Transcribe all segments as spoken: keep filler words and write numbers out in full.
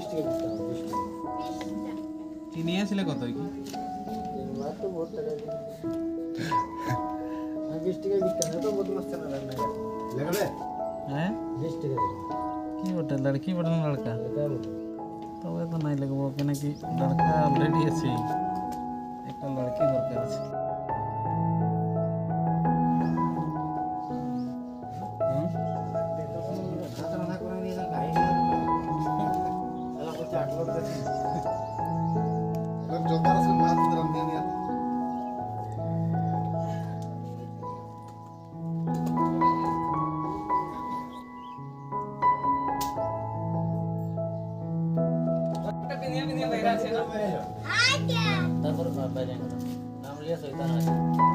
बीस টাকা দিতাম बीस টাকা কি নিয়ে আসলে কত কি মাত্র তো বহুত টাকা আমি बीस টাকা দিতাম না তো বহুত মস্ত না রান্না লাগবে हैं बीस টাকা কি বটে লড়কি বটে না লড়কা এটা তবে তো নাই লাগবো কেন কি লড়কা অলরেডি আছে একটা লড়কি দরকার আছে তারপর বাইরে নাম লিয়া শয়তান আছে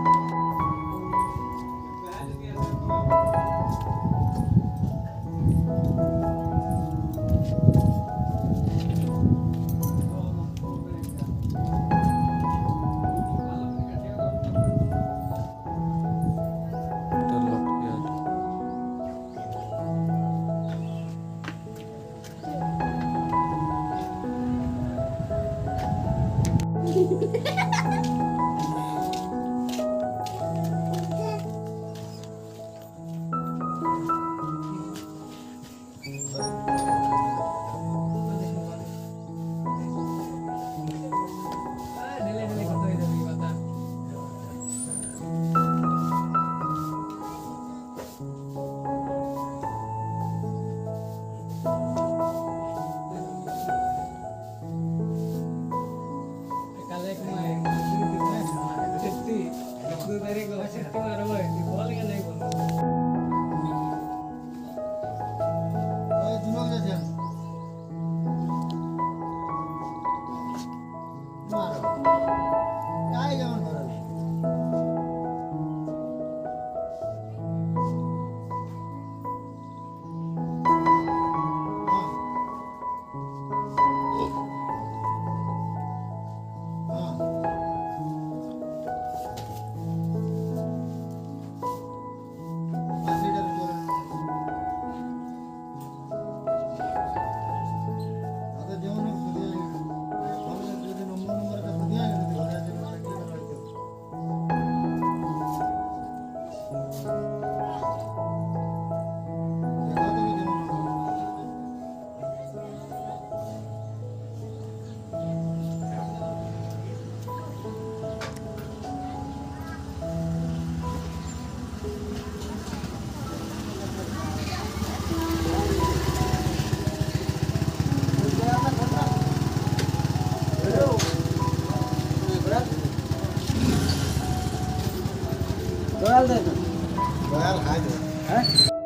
गोयल दे दो गोयल खाए दो हैं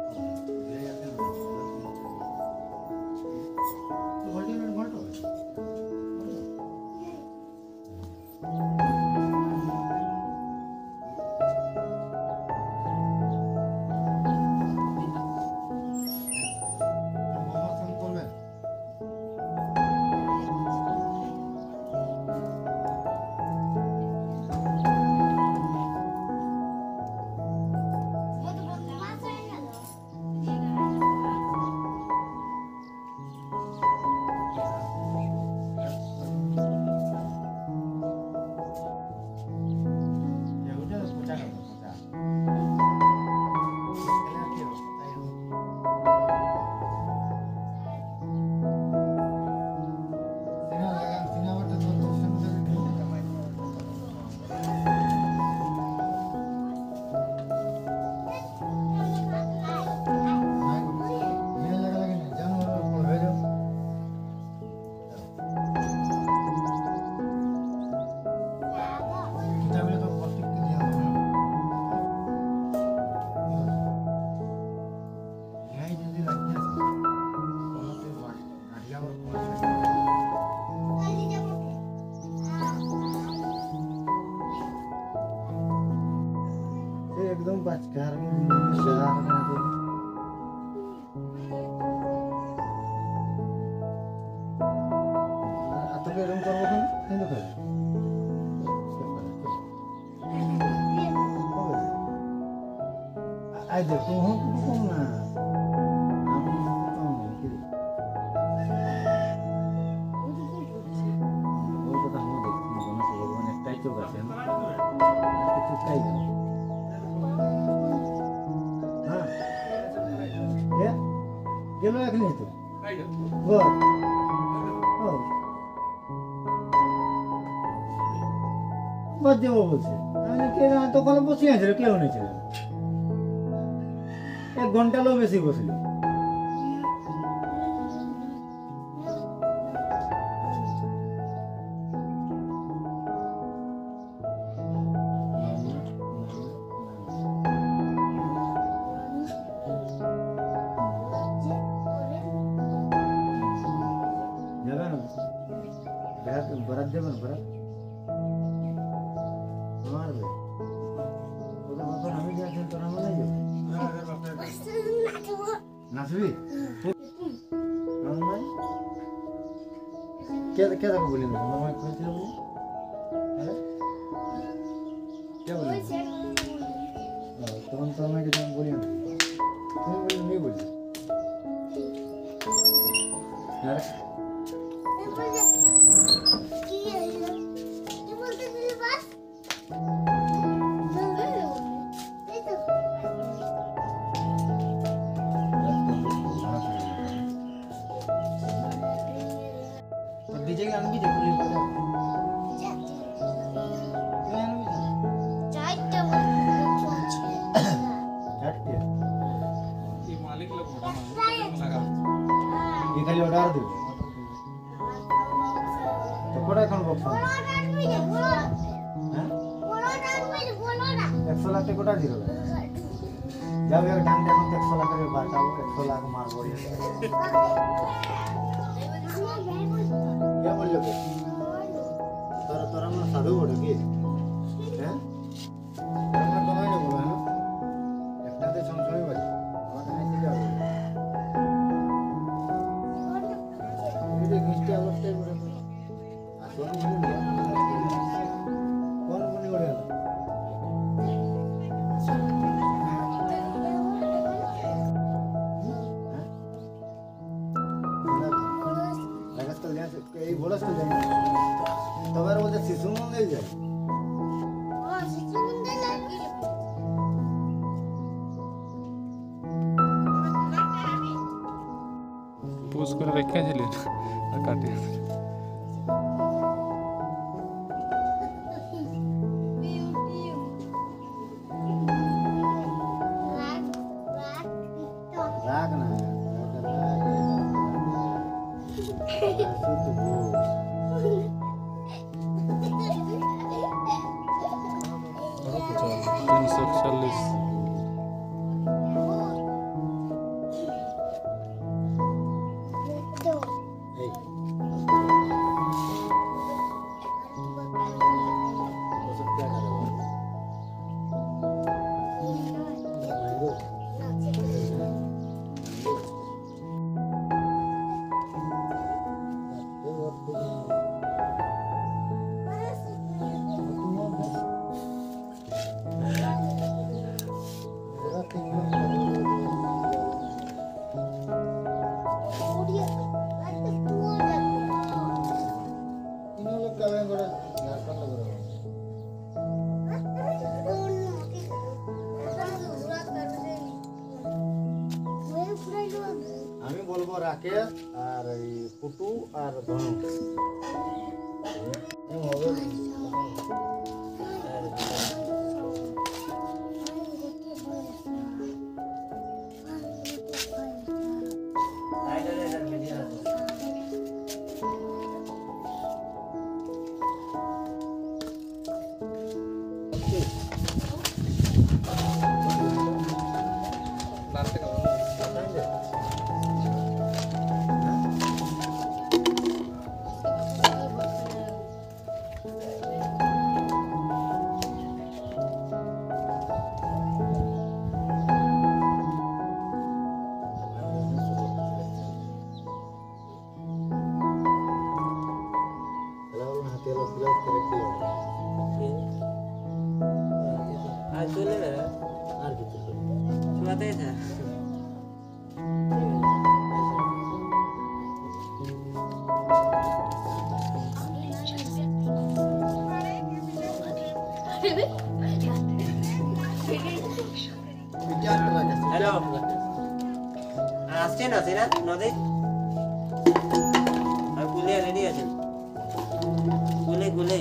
एकदम बचकार शहर में तो तो के रूम करबो कोन हिंदू कर आई देखो हम कोन ना हम तो काय हां हे गेलो एक नाही तो बर हो बस देव বলছে আমি কে না তখন বসে আছে কেউ নেই ছিল এক ঘন্টা লো বেশি বসলি बरात देबन बरात मारबे ওটা বাবা আমি যাচ্ছি তোরা মানে যাও নাচবি মামাই কে কে দেখো বলি না মামাই কই ছিল বলি আরে কে বলি তখন তো আমাকে তুমি বলি না তুমি বলি নি বলি আরে डीजे गान भी देख ली ये मालिक लोग लगा ये खाली ऑर्डर दे तो कोड़ा कौन बॉक्स है एक सौ लाख के कोड़ा जीरो जब एक डांग डांग एक सौ लाख के बाटा वो एक सौ लाख मार बोली क्या बोल लो तोरा तोरा मन साधु बोल के हैं तोरा कमाई न बोल ना एकटा ते संसोई बोल আমাকে নাই দিলে হবে এই যে মিষ্টি অবস্থায় করে আসল মনে কোন মনে করে এই বলছ তো জানি তবে বলতে শিশু মন্দির যায় ও শিশু মন্দির লাগে পোজ করে রেখেছিলেন আর কাটে রাগ না तीन सौ चालीस আমি বলবো রাকেশ আর এই পুটু আর ধনু Really? হ্যালো আসছেন আছে না নদী আর গুলে রেডি আছেন গুলে গুলে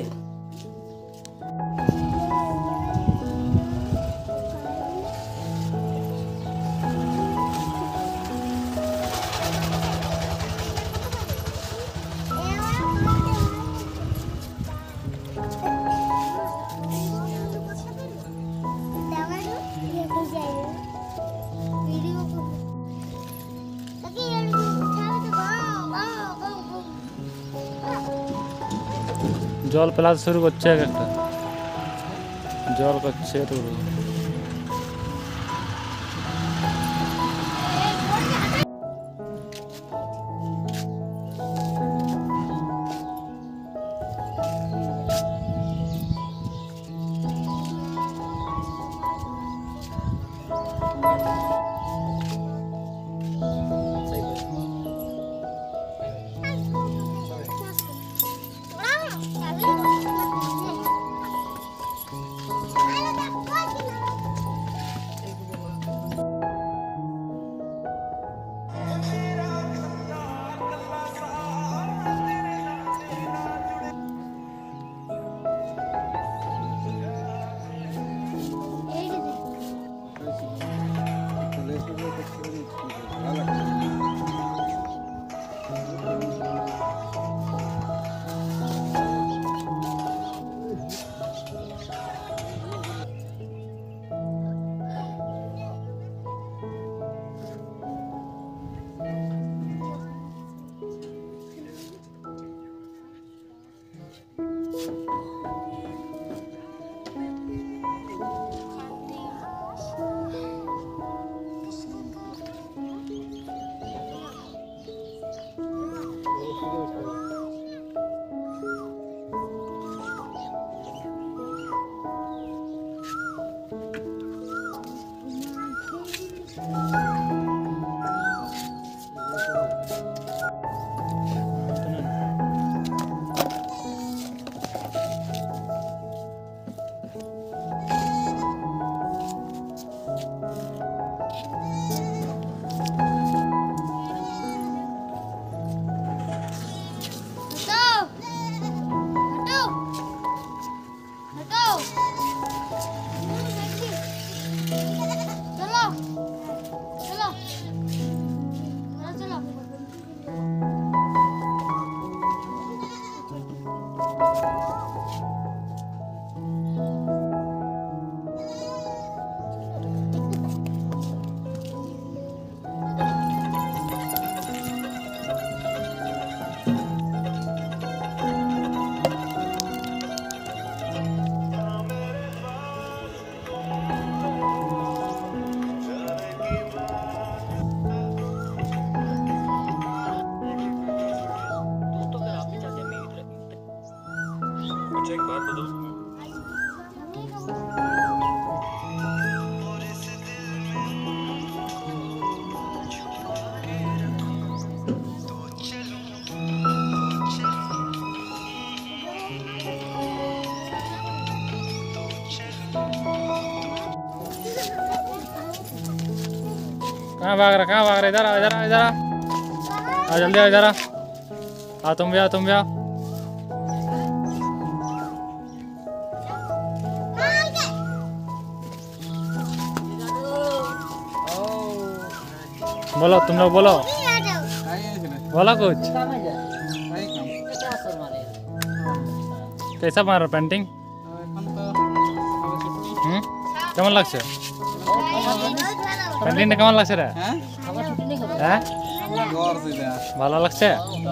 জল প্লাস শুরু করছে এক একটা জল করছে তো कहाँ भाग रहा कहाँ भाग रहा इधर आ इधर आ इधर आ आ जल्दी आ इधर आ आ तुम भी आ तुम भी आ बोलो तुम लोग बोलो बोला कुछ कैसा मार रहा पेंटिंग हम्म কেমন লাগছে পেন্টিংটা কেমন লাগছে রে হ্যাঁ ভালো লাগছে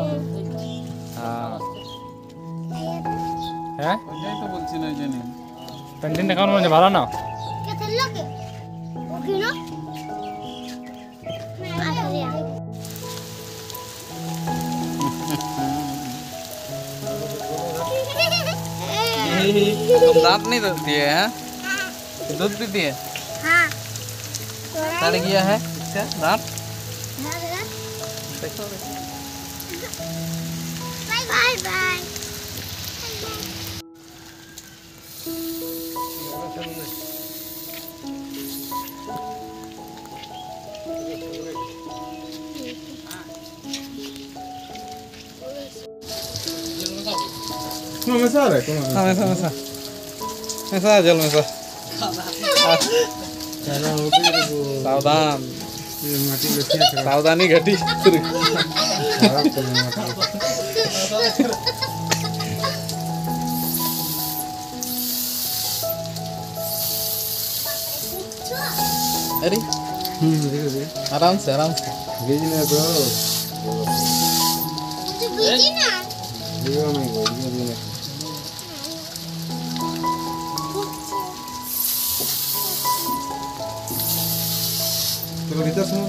হ্যাঁ পেন্টিংটা কেমন মনে ভালো না दांत नहीं देती है हैं? दूध पीती है हाँ सड़ गया है इसका दांत देखो बाय बाय बाय इसमें मिसा रहा है कौन हाँ मिसा मिसा मिसा जल मिसा चलो हो गई वो सावधान ये माटी लसिया खराब सावधानी घटी खराब कर माटी अरे हम्म देखो देखो आराम से आराम से भेजना ब्रो देखो नहीं बोल ये नहीं तो रिता सुन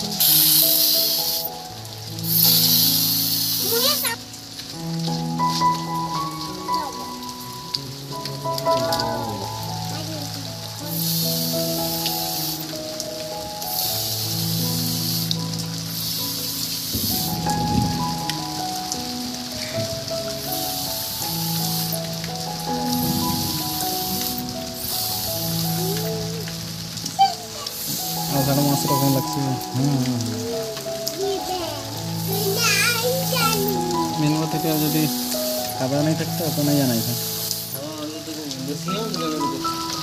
साढ़े मास रखने लगती है मेनबत्ती तो यदि खाबा नहीं सकता तो नहीं जाना है हाँ, ये तो बसियां तो लगा दो।